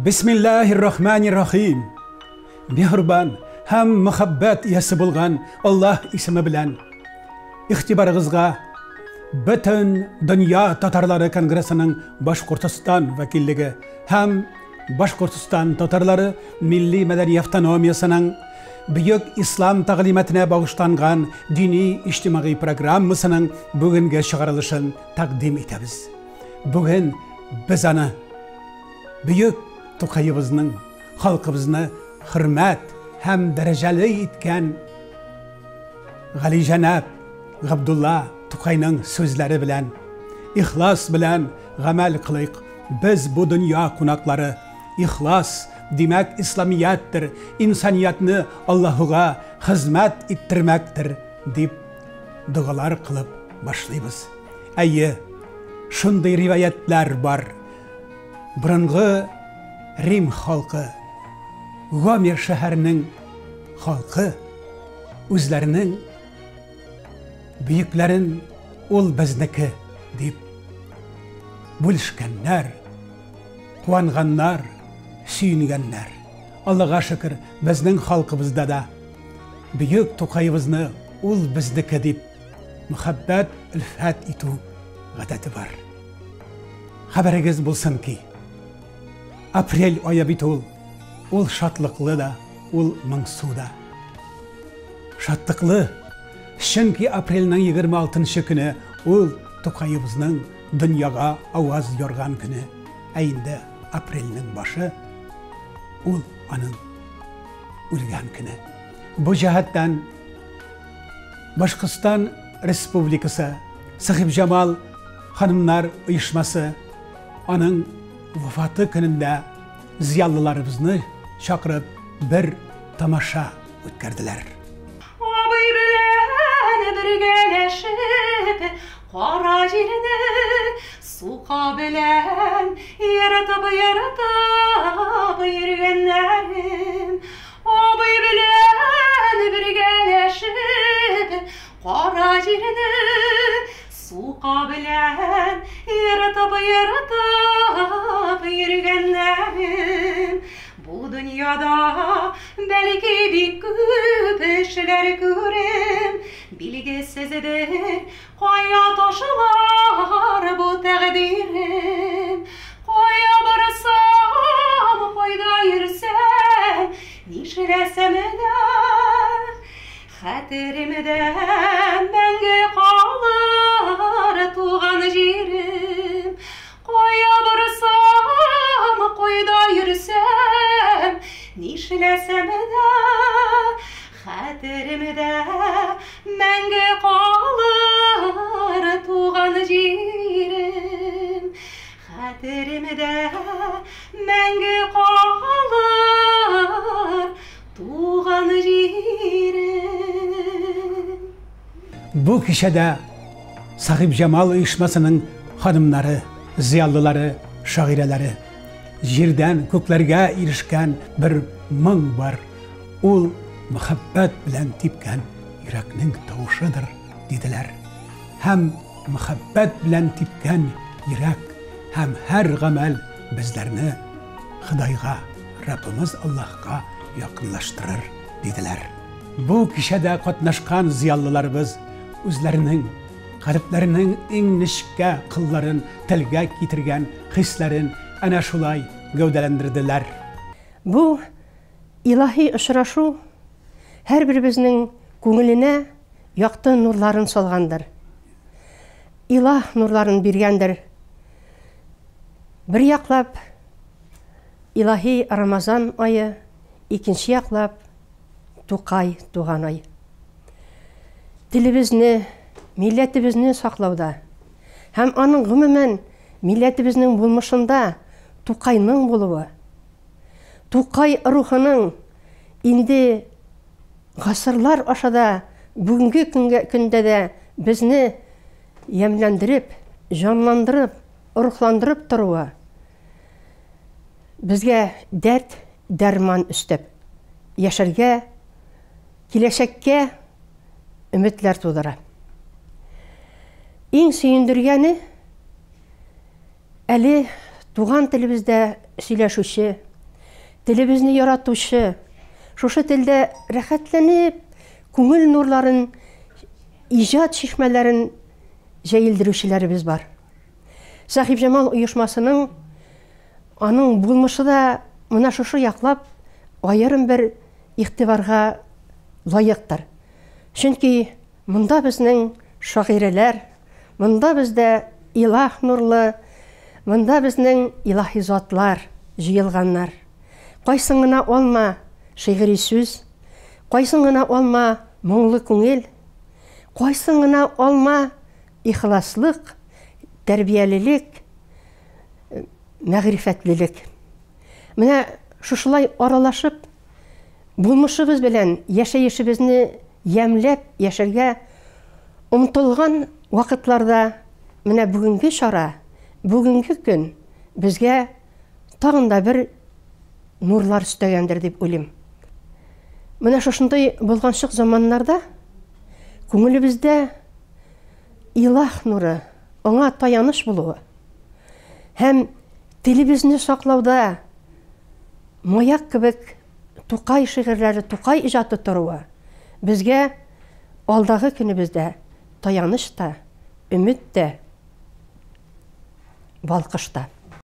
Bismillahirrahmanirrahim. Mehriban hem muhabbet iyesi bulgan Allah ismi bilen ihtibarınızga bütün Dünya Tatarları Kongresi'nin Başkurtistan vekilligi hem Başkurtistan Tatarları Milli Medeni Avtonomiyasının Büyük İslam taqlimatına bağışlangan dini ijtimai programmasının bugünkü çıkarılışını takdim etemiz. Bugün biz ana büyük Toqayımızın, halkımızını hürmet hem dereceli etken Gali Janab Abdullah Toqay'nın sözleri bilen, ihlas bilen gamel kılık, biz bu dünya konakları, ihlas demek İslamiyettir, insaniyetini Allah'a hizmet ettirmektir deyip dualar kılıp başlayız. Ayy, şunday rivayetler var. Burunғы Rim halkı, Gomer şehirinin halkı, özlerinin büyüklerin ol bizniki deyip bölüşkenler, kuanganlar, süyüngenler. Allah'a şükür bizning halkımızda da büyük Toqayımızını ol bizniki deyip muhabbet ülfet etu adeti var. Haberiz bulsun ki Aprel ayı bit ol şatlıklı da, ol mıngsuda. Şatlıklı, çünkü Aprel'nin 26. günü ol Toqayımızın dünyaya avaz yorgan günü. Ayında Aprel'nin başı, ol anın ölgen günü. Bu cihetten Başkistan Respublikası Sahib Cemal Hanımlar Uyuşması onun vefatı gününde ziyallılarımızı çağırıp bir tamaşa ötkerdiler. Abay bilen birgeleşip kara cirini suqa bilen yaratıp yürüyenlerim. Abay bilen birgeleşip kara cirini suqa bilen yaratıp yürüyenlerim. Bu dünyada belki bir köp işler görüm. Bilgisizidir koya taşılar bu takdirim. Koya barasam koyda yürüsem nişlesem de Xatirimden benge kalır tuğan cirim. Koya barasam koyda yürüsem nişlesem de Xatirimde benge kalır tuğan cirim. Xatirimde benge kalır tuğan cirim. Bu kişide Sahib Cemal Uyuşmasının hanımları, ziyallıları, şaireleri, yerden köklerge erişken bir mıng var. Ol muhabbet bilen tipken yüreknin tavuşudur dediler. Hem muhabbet bilen tipken yürek, hem her gamel bizlerini Hıdayga, Rabbimiz Allah'a yakınlaştırır dediler. Bu kişide katnaşkan ziyallılarımız özlerinin, kalplerinin en nişke kılların telge getirgen hislerin ana şulay gövdelendirdiler. Bu ilahi ışıraшу her birimizin көңіліне yaktı nurların solgandır. İlah nurların birgendir. Bir yaklap ilahi Ramazan ayı, ikinci yaklap Toqay tuğan ay. Dilimizni, milletimizni saklauda, hem anın gümümen milletimizin bulmuşunda Toqayның buluğu. Toqay ruhının indi ғасырлар aşada bugünkü günde de bizni yemlendirip, canlandırıp, ruhlandırıp duruğu. Bizge dert, derman üstep, yaşarga, kileşekke ümitler tuğdara. En süyündürgeni, әлі туған тілімізде сөйлешуші, телебезне яратучы, шушы телдә рәхәтләнеп, күңел нурларын, иҗат шишмәләрен җәелдерүчеләребез бар. Сахиб Җамал оешмасының аның булмышы да моны шушы яклап аерым бер игътибарга лайыктыр. Чөнки монда безнең шагыйрәләр, монда бездә илаһ нурлы, монда безнең илаһи затлар җыелганнар. Кайсын гына алма шигъри сүз, кайсын гына алма моңлы күңел, кайсын гына алма ихласлык, тәрбиялелек, мәгърифәтлелек. Менә шушылай аралашып, булмышыбыз белән яшәешебезне ямьләп яшәргә омтылган вакытларда менә бүгенге чара, бүгенге көн безгә тагын да бер нурлар өстәгәндер дип уйлыйм. Менә шушындай булганчык заманнарда күңелебездә илаһ нуры, аңа таяныш булуы һәм телебезне саклауда маяк кебек Тукай шигырьләре, Тукай иҗаты торуы безгә алдагы көнебездә таяныш та, өмет тә, балкыш та.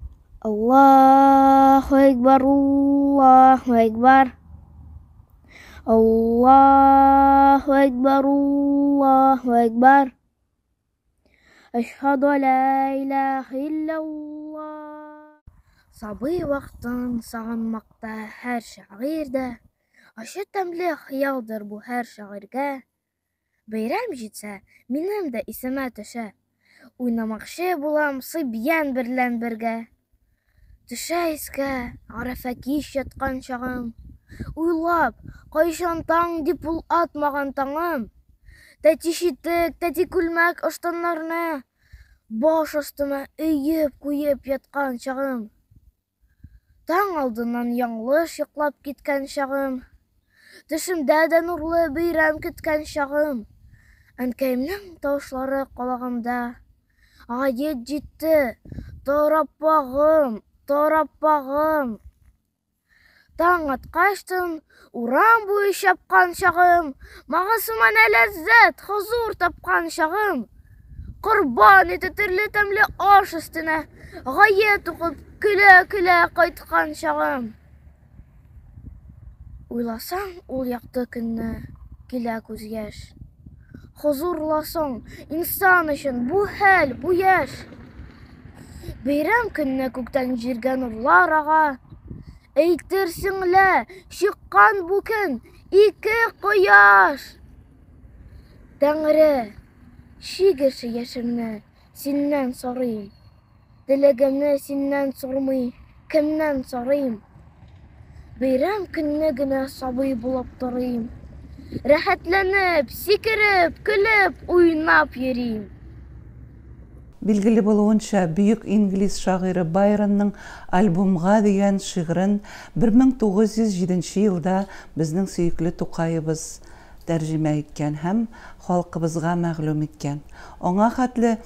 Аллаһу акбар, Аллаһу акбар. Аллаһу акбар, Аллаһу акбар. Ашһаду ла илаһа илляллаһ. Сабый вакытын сагынмакта һәр шагыйрьдә, ачы тәмле хыялдыр бу һәр шагыйрьгә. Бәйрәм җитсә, минем дә исемә төшә. Уйнамакчы булам сыбьян берлән бергә. Төшә искә, Арафа кич яткан чагым. Уйлап, кайчан таң дип ул атмаган таңым. Тәти читек, тәти күлмәк ыштаннарны баш астыма өеп куеп яткан чагым. Таң алдыннан яңлыш йоклап киткән чагым. Төшемдә дә нурлы бәйрәм көткән чагым. Әнкәйемнең тавышлары калагымда. Гает җитте, тараппагым, тараппагым. Таң аткачтын, урам буе чапкан чагым. Магысыма ләззәт, хозур тапкан чагым. Корбан ите төрле тәмле аш өстенә, гает укып, көлә-көлә кайткан чагым. Уйласаң, ул якты көнне килә күз яшь. Хозурласаң, инсан өчен бу хәл, бу яшь. Бәйрәм көнне күктән җиргә нурлар ага. Әйтерсең лә, чыккан бу көн ике кояш. Тәңре, шигерче яшемне синнән сорыйм. Теләгемне синнән сормый, кемнән сорыйм? Бәйрәм көнне генә сабый булып торыйм. Рәхәтләнеп, сикереп, көлеп, уйнап йөрим. Билгеле булуынча, бөек инглиз шагыйры Байронның альбомга дигән шигырен 1907 елда безнең сөекле Тукайыбыз тәрҗемә иткән һәм халкыбызга мәгълүм иткән. Аңа хәтле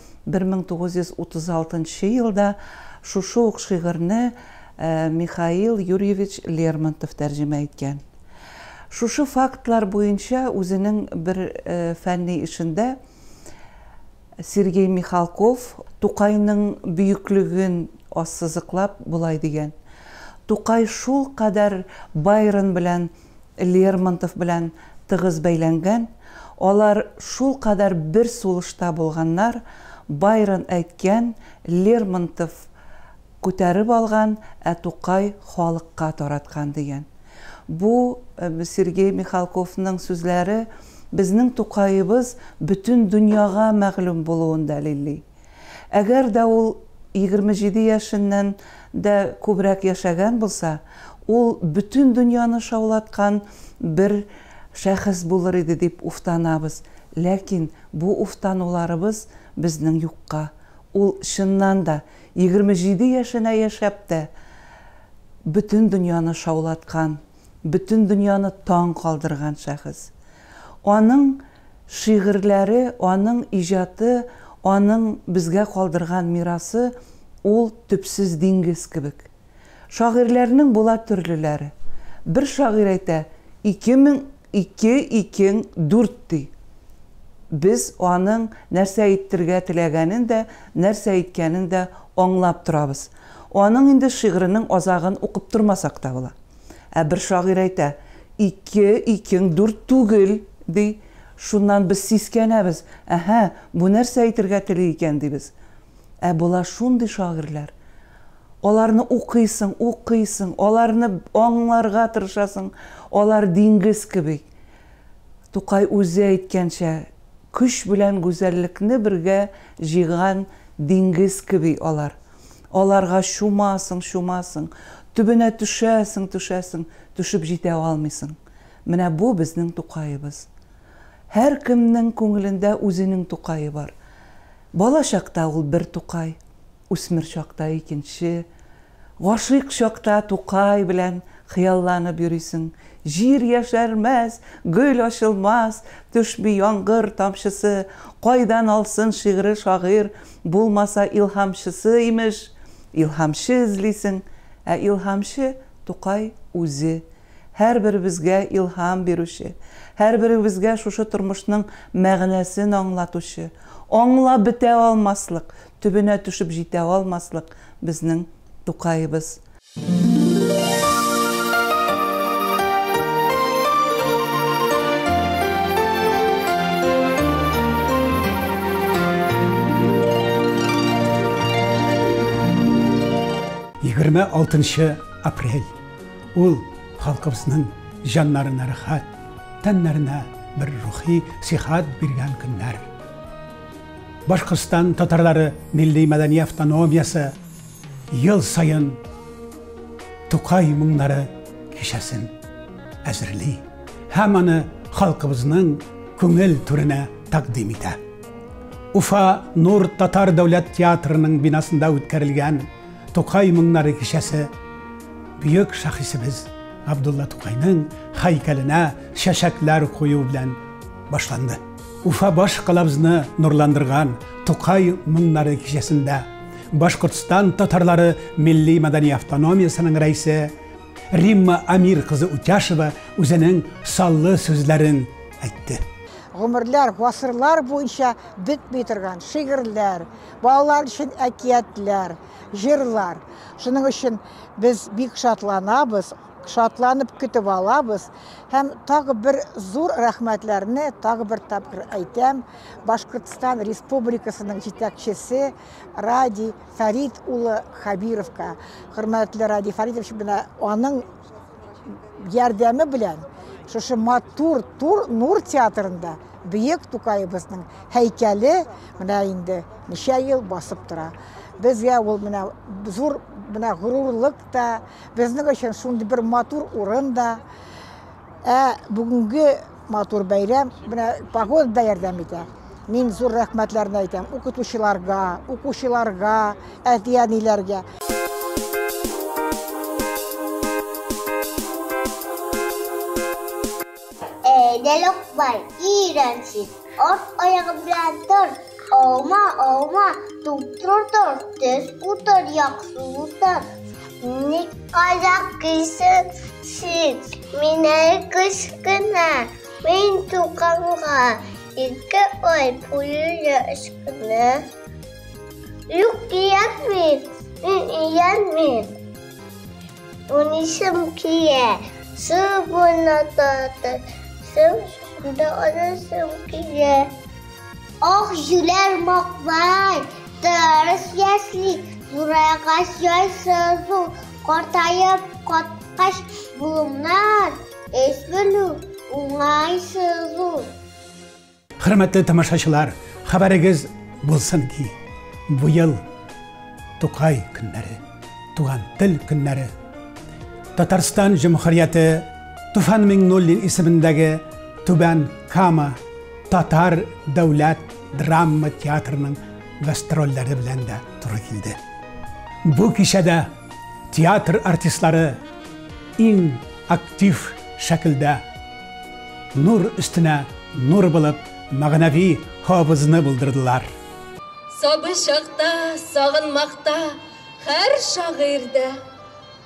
1936 елда шушы ук шигырьне Михаил Юрьевич Лермонтов тәрҗемә иткән. Шушы фактлар буенча үзенең бер фәнни эшендә Сергей Михалков Тукайның бөеклеген ассызыклап булай дигән. Тукай шул кадәр Байрон белән, Лермонтов белән тыгыз бәйләнгән, алар шул кадәр бер сулышта булганнар, Байрон әйткән, Лермонтов күтәреп алган, ә Тукай халыкка тараткан дигән. Бу Сергей Михалковның сүзләре безнең Тукайыбыз бүтән дөньяга мәгълүм булуын дәлилли. Әгәр дә ул 27 яшеннән дә күбрәк яшәгән булса, ул бүтән дөньяны шаулаткан бер шәхес булыр иде дип уфтанабыз. Ләкин бу уфтануларыбыз безнең юкка. Ул чыннан да 27 яшенә яшәп тә бүтән дөньяны шаулаткан, бүтән дөньяны таң калдырган шәхес. Аның шигырьләре, аның иҗаты, аның безгә калдырган мирасы ул төпсез диңгез кебек. Şagirlerinin bular türlüleri. Bir şagir ayta 2002-2004 di. Biz onun нәрсә әйтергә теләгәнен дә, нәрсә әйткәнен дә аңлап торабыз. Оның инде шигырының азагын укып тормасак та була. Бер шагир әйтә, 2-4 түгел ди. Шуннан biz сискәнәбез. Бу нәрсә әйтергә тели икән дибез. Була шундый шагирләр. Аларны укыйсың, аларны аңларга тырышасың. Алар диңгез кебек. Тукай үзе әйткәнчә, күч белән гүзәллекне бергә җыйган диңгез кеби алар. Аларга шумасың, төбенә төшәсең, төшеп җитә алмыйсың. Менә бу безнең Тукайыбыз. Һәр кемнең күңелендә үзенең Тукайы бар. Бала чакта ул бер Тукай, үсмер чакта икенче, гашыйк чакта Тукай белән хыялланып йөрисең. Жир яшәрмәс, гөл ачылмас, төшби яңгыр тамчысы, кайдан алсын шигыре шагыйр, булмаса илһамчысы имеш. Илһамчы эзлисең, илһамчы Тукай үзе. Һәрберебезгә илһам бирүче, һәрберебезгә шушы тормышның мәгънәсен аңлатучы. Аңлап бетә алмаслык, төбенә төшеп җитә алмаслык безнең Тукайыбыз. 26 апрель. Ул халкыбызның жаннарына рахат, тәннәренә бер рухи сихат биргән көннәр. Башкортстан татарлары милли мәдәни автономиясы ел сайын Тукай моңнары кичәсен әзерли. Һәм аны халкыбызның күңел түренә тәкъдим итә. Уфа Нур Татар дәүләт театрының бинасында үткәрелгән Тукай моңнары кичәсе бөек шәхесебез Абдулла Тукайның һәйкәленә чәчәкләр кую белән башланды. Уфа баш калабызны нурландырган Тукай моңнары кичәсендә Башкортстан татарлары милли мәдәни автономиясының рәисе Римма Амир кызы Утяшева үзенең саллы сүзләрен әйтте. Гомерләр, гасырлар буенча бетми торган шигырьләр, балалар өчен әкиятләр, җырлар. Шуның өчен без бик шатланабыз, шатланып көтеп алабыз. Һәм тагы бер зур рәхмәтләрне тагы бер тапкыр әйтәм. Башкортстан Республикасының җитәкчесе Ради Фарид улы Хабировка. Хөрмәтле Ради Фаридович, менә аның ярдәме белән шушы матур Нур театрында бөек Тукайыбызның һәйкәле менә инде ничә ел басып тора. Безгә ул менә зур менә горурлык та, безнең өчен шундый бер матур урын да. Бүгенге матур бәйрәм менә погода да ярдәм итә. Мин зур рәхмәтләрне әйтәм укытучыларга, әтияниләргә. Delokbay, iğrençsin. Ort ayağı bilen dur. Olma, tuttur. Tez kutur, yaksutur. Ne kadar kısınsın. Mine kışkına. Min tukanga. İlke oy puyuya aşkına. Yok yenmin. Yenmin. Unişim kiye. Sıvına tatır. Sudah ada semkiye. Oh juler makbay, terus yasli, buraya kasih sesu, kortaya kotkas bulumlar, esbelu, ungay sesu. Hürmetli tamaşaçılar, haberiniz bulsun ki bu yıl Tokay günleri, Tugan Dil günleri, Tatarstan Cumhuriyeti Tufan Mingnulli ismindagi Tuban Kama Tatar Davlat Drama Teatrının gastrolleri bilan da to'g'ri keldi. Bu kishada teatr artistlari eng aktiv shaklda nur ustuna nur bo'lib ma'naviy hofizni bildirdilar. Sobi chaqda, sog'inmoqda har shoirda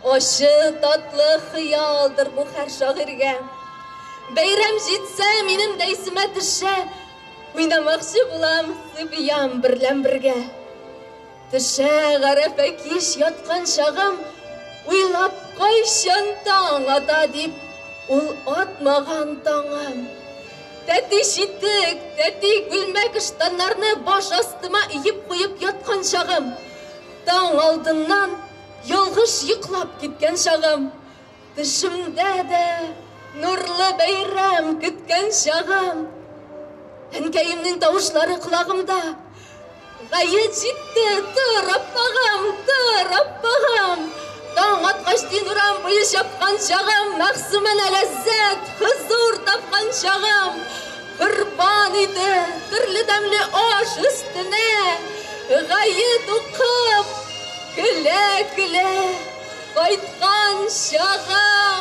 Oşı tatlı hıyaldır bu her şairge. Beyrem jitse benim deysime tişe. Oynamakçı bulam sıbiyam birlen birge. Tişe garefe kiş yatkan şağım. Uylap koyşan taң ata dip. Ул atmağan taڭım. Тәти шитік, тәти гүлмәк ыштанларны баш астыма иіп қойып ятқан шағым. Таң алдынан ялғыш йықлап кеткен шағым. Тішімдә дә нұрлы бәйрәм көткән шағым. Әнкәйімнің тауышлары құлағымда. Ғайет жетті, тұр аппағым, тұр аппағым. Таң атқаш дин ұрам бұйы шапқан шағым. Мәқсіміне ләззәт, хызур тапқан шағым. Құрбан еді, түрлі дәмлі аш үстіне. Ғайет ұқып, күле-күле қайтқан шағым.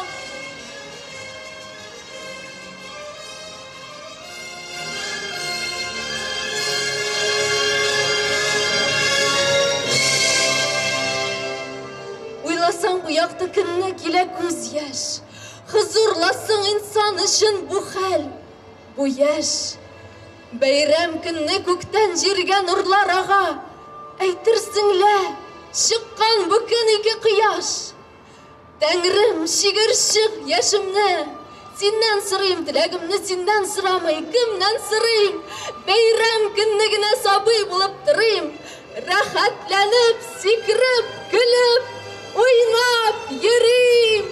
Ойласаң ұяқты күнне келе көз еш. Хызурласың инсан үшін бұ хәл, бұ еш. Бәйрәм күнне көктен жерге нұрлар аға. Әйтерсіңле, шыққан бүкін ике қияш. Тәңірім, шигір шық ешімні. Сеннен сырайым, тіләгімні сеннен сұрамай, кімнен сырайым. Бәйрәм күннігіне сабый болып тұрайым. Рахатләніп, секіріп, күліп, ойнап йөрим.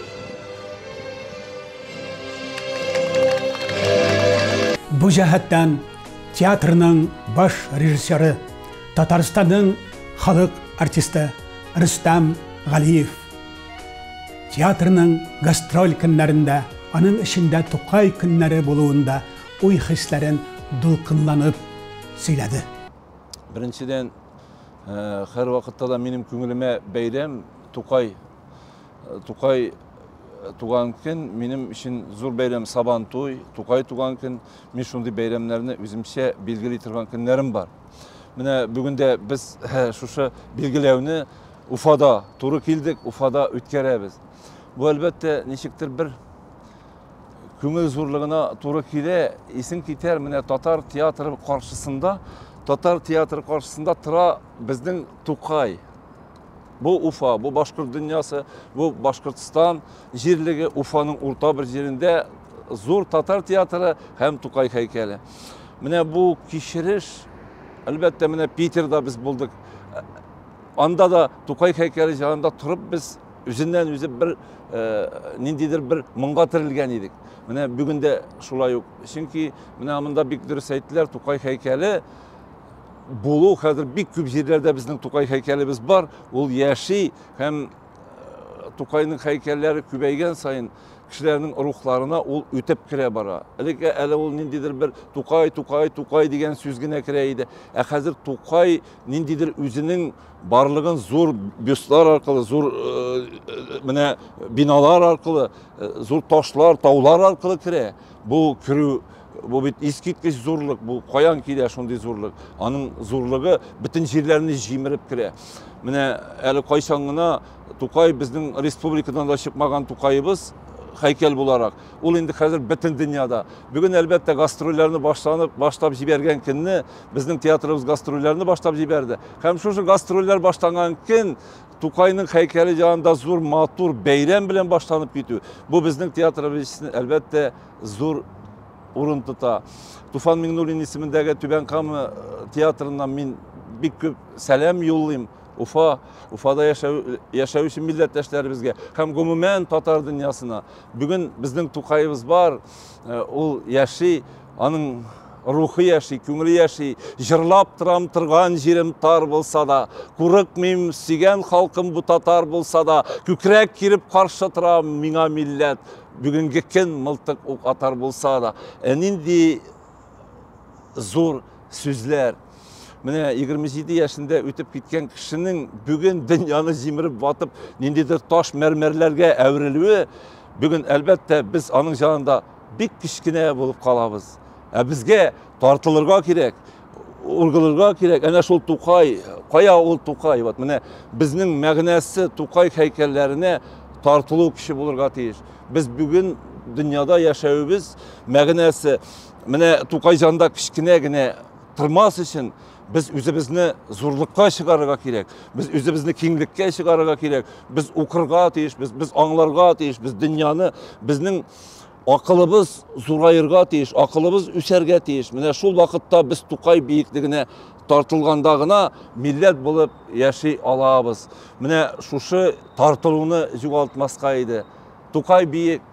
Бу җәһәттән театрның баш режиссеры, Татарстанның халык артисты Рөстәм Галиев. Театрның гастроль көннәрендә, аның эчендә Тукай көннәре булуында уй хисләрен дулкынланып сөйләде. Беренчедән, һәр вакытта да минем күңелемә бәйрәм Тукай туган көн минем өчен зур бәйрәм Сабан туй, Тукай туган көн, мин шундый бәйрәмнәрне үземчә билгели торган көннәрем бар. Менә бүген дә без шушы билгеләүне Уфада туры килдек, Уфада үткәрәбез. Бу әлбәттә ничектер бер күңел зурлыгына туры килә, исең китәр, менә татар театры каршысында тора безнең Тукай. Бу Уфа, бу Башкорт дөньясы, бу Башкортстан җирлеге, Уфаның урта бер җирендә зур татар театры һәм Тукай һәйкәле. Менә бу кичереш, әлбәттә менә Питерда без булдык. Анда да Тукай һәйкәле җанында турып без үзеннән үзе бер ниндидер бер моңга терелгән идек. Менә бүген дә шулай ук. Чөнки менә монда бик дөрес әйттеләр, Тукай һәйкәле булу хәзер бик күп җирләрдә безнең Тукай һәйкәлебез бар. Ул яши һәм Тукайның һәйкәлләре күбәйгән саен кешеләрнең рухларына ул үтеп керә бара. Әле ул ниндидер бер Тукай дигән сүз генә керә иде. Ә хәзер Тукай ниндидер үзенең барлыгын зур бюстлар аркылы, зур менә биналар аркылы, зур ташлар, таулар аркылы керә. Бу керү, бу бит искиткеч зурлык, бу каян килә шундый зурлык. Аның зурлыгы бөтен җирләрне җимереп керә. Менә әле кайчан гына Тукай безнең республикадан да чыкмаган Тукайыбыз һәйкәл буларак. Ул инде хәзер бөтен дөньяда. Бүген әлбәттә гастрольләрне башлап җибәргән көнне безнең театрыбыз гастрольләрне башлап җибәрде. Һәм шушы гастрольләр башланган көн Тукайның һәйкәле янында зур матур бәйрәм белән башланып китү. Бу безнең театрыбыз өчен әлбәттә зур урын тота. Туфан Миңнуллин исемендәге Түбән Кама театрыннан мин бик күп сәлам юллыйм. Уфада яшәүче милләттәшләребезгә һәм гомумән татар дөньясына. Бүген безнең Тукайыбыз бар, ул яши, аның рухы яши, күңеле яши. Җырлап торган җирем тар булса да, курыкмыйм, сөйгән халкым бу татар булса да, күкрәк киреп каршы тора миңа милләт. Бүгенге көн мылтык ук атар булса да, нинди зур сүзләр. Менә 27 яшендә үтеп киткән кешенең бүген дөньяны җимереп батып, ниндидер таш мәрмәрләргә әверелүе, бүген әлбәттә без аның җанында бик кичкенә булып калабыз. Ә безгә тартылырга кирәк, ургылырга кирәк. Әнә шул Тукай, кая ул Тукай? Менә безнең мәгънәсе Тукай һәйкәлләренә тартылу киши булырга тиеш. Biz bugün dünyada yaşayыбыз мәгънәсе менә Тукай җанда кичкенә генә тормас өчен biz үзебезне зурлыкка чыгарырга кирәк. Biz үзебезне киңлеккә чыгарырга кирәк. Biz укырга тиешбез, biz аңларга тиешбез дөньяны, безнең акылыбыз зурайырга тиеш, акылыбыз үсәргә тиеш. Менә шул вакытта без Тукай биеклегенә тартылганда гына милләт булып яши алабыз. Менә шушы тартылуны югалтмаска иде. Тукай биек,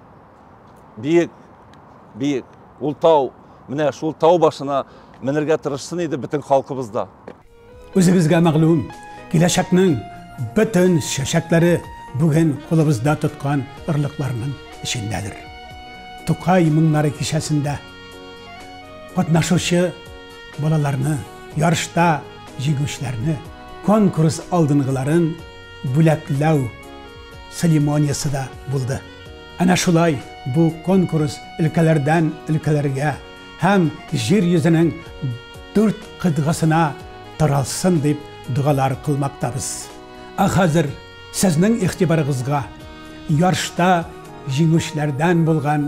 биек, биек. Ул тау, менә шул тау башына менергә тырышсын иде бөтен халкыбызда. Үзебезгә мәгълүм, киләчәкнең бөтен чәчәкләре бүген кулыбызда тоткан ырлыкларның ичендәдер. Тукай моңнары кичәсендә катнашучы балаларны, ярышта җиңүчеләрне, конкурс алдынгыларын бүләкләү церемониясы да булды. Әнә шулай бу конкурс өлкәләрдән өлкәләргә һәм җир йөзенең 4 кыйтгасына таралсын дип дугалар кылмактабыз. Хәзер сезнең игътибарыгызга ярышта җиңүчеләрдән булган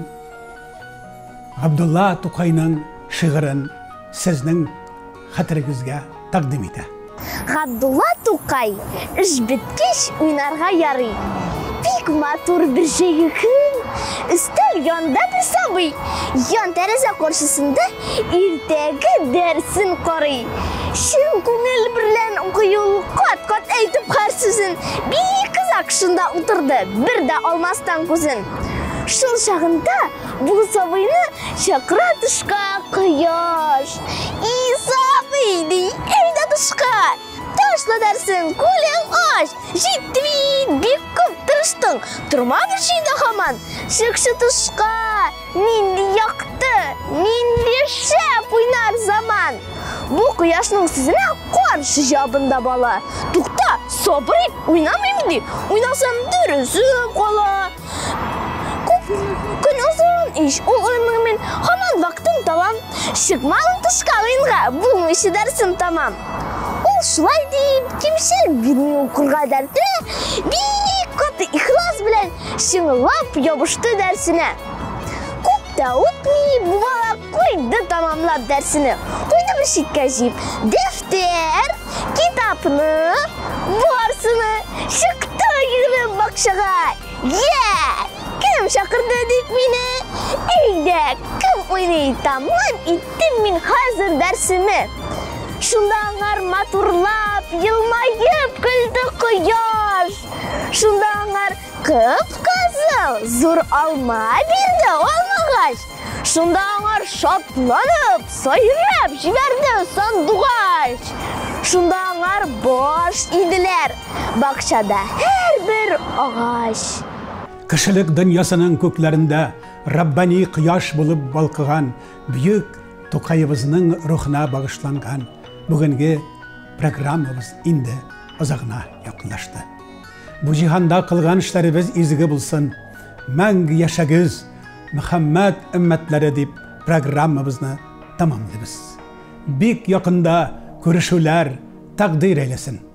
Габдулла Тукайның шигырен сезнең хәтерегезгә тәкъдим итә. Габдулла Тукай эш биткәч уйнарга ярый. Бик матур бер җәйге көн, өстәл янда бер сабый, ян тәрәзә каршысында иртәге дәрсен карый. Шин күңел белән укыюл кат-кат әйтеп һәр сүзен, бик кызак шунда утырды, бер дә алмастан күзен. Шул чагында бу сабыйны чакыра тышка кояш. И сабый ди, әйдә тышка. Ташла дәрсен, күлең аш. Җитте бит, бик күп тырыштың. Тормады шунда һаман. Чыкшы тышка. Нинди якты, нинди шәп уйнар заман. Бу кояшның сүзенә каршы җавабында бала. Тукта, сабыр, уйнамыйм ди. Уйнасам дөресем кала. Күн озын иш, ул уйның мен һаман вакытын табам. Чыкмадым тышка уйынга, бу ише дәрсем тамам. Ул шулай дип, кимшел бирми укырга дәртенә, бик каты ихлас белән чыңлап ябышты дәрсенә. Күп тә үтми, бу бала куйды тамамлап дәрсене. Куйды бер читкә җиеп, дәфтәр, китапны, барсыны чыкты йөреп бакчага. Кем чакырды дип мине? Әйдә, кем уйный тамам иттем мин хәзер дәрсеме? Шунда аңар матурлап, елмаеп көлде кояш. Шунда аңар кып-кызыл зур алма бирде алмагач. Шунда аңар шатланып, сайрап җибәрде сандугач. Шунда аңар баш иделәр бакчада һәрбер агач. Кешелек дөньясының күкләрендә Раббани кояш булып балкыган бөек Тукайыбызның рухына багышланган бүгенге программабыз инде озагына якынлашты. Бу җиһанда кылган эшләребез изге булсын, мәңге яшәгез, Мөхәммәд өммәтләре дип программабызны тәмамлыйбыз. Бик якында күрешүләр тәкъдир әйләсен.